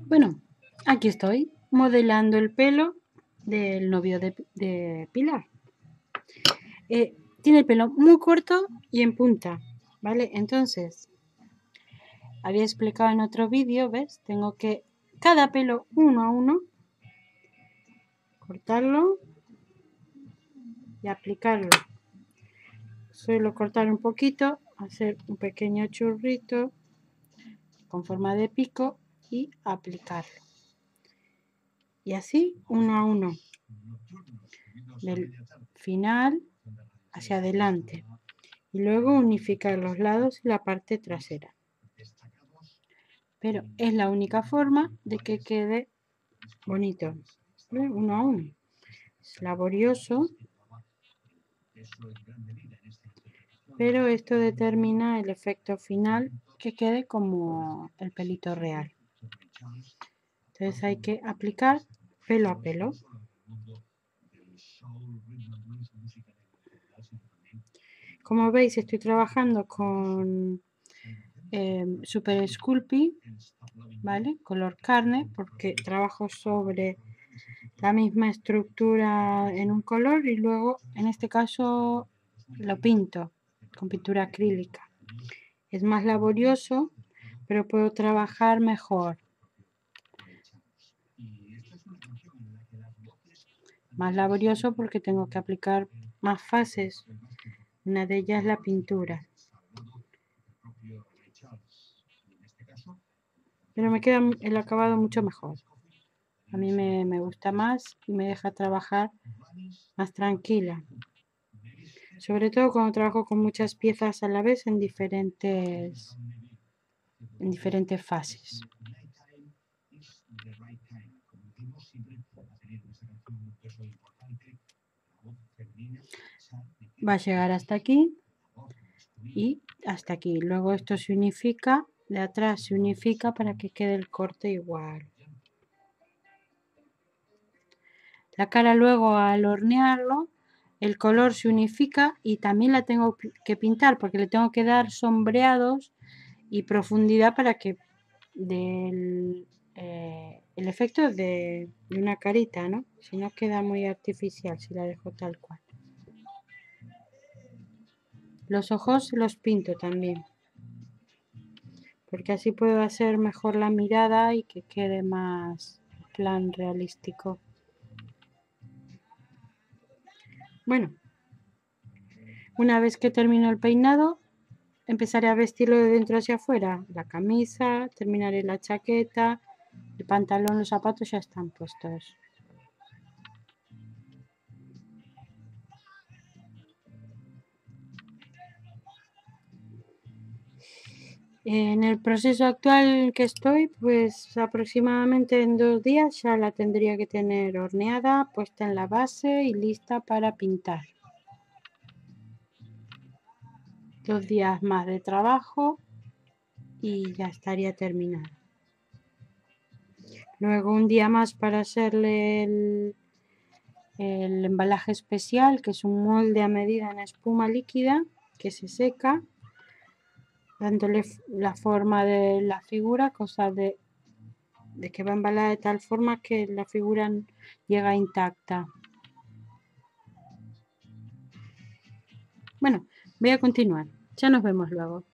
Bueno, aquí estoy modelando el pelo del novio de Pilar. Tiene el pelo muy corto y en punta, ¿vale? Entonces, había explicado en otro vídeo, ¿ves? Tengo que cada pelo uno a uno cortarlo y aplicarlo. Suelo cortar un poquito, hacer un pequeño churrito con forma de pico y aplicarlo. Y así uno a uno, del final hacia adelante. Y luego unificar los lados y la parte trasera. Pero es la única forma de que quede bonito, ¿vale? Uno a uno. Es laborioso, pero esto determina el efecto final, que quede como el pelito real. Entonces hay que aplicar pelo a pelo. Como veis, estoy trabajando con Super Sculpey, ¿vale? Color carne, porque trabajo sobre la misma estructura en un color y luego, en este caso, lo pinto con pintura acrílica. Es más laborioso, pero puedo trabajar mejor. Más laborioso porque tengo que aplicar más fases. Una de ellas es la pintura. Pero me queda el acabado mucho mejor. A mí me gusta más y me deja trabajar más tranquila. Sobre todo cuando trabajo con muchas piezas a la vez en diferentes fases. Va a llegar hasta aquí y hasta aquí. Luego esto se unifica, de atrás se unifica para que quede el corte igual. La cara luego, al hornearlo, el color se unifica y también la tengo que pintar porque le tengo que dar sombreados y profundidad para que el efecto de una carita, ¿no? Si no queda muy artificial si la dejo tal cual. Los ojos los pinto también, porque así puedo hacer mejor la mirada y que quede más plan realístico. Bueno, una vez que termino el peinado, empezaré a vestirlo de dentro hacia afuera. La camisa, terminaré la chaqueta, el pantalón, los zapatos ya están puestos. En el proceso actual que estoy, pues aproximadamente en 2 días ya la tendría que tener horneada, puesta en la base y lista para pintar. 2 días más de trabajo y ya estaría terminada. Luego un día más para hacerle el embalaje especial, que es un molde a medida en espuma líquida que se seca, dándole la forma de la figura, cosa de que va embalada de tal forma que la figura llega intacta. Bueno, voy a continuar. Ya nos vemos luego.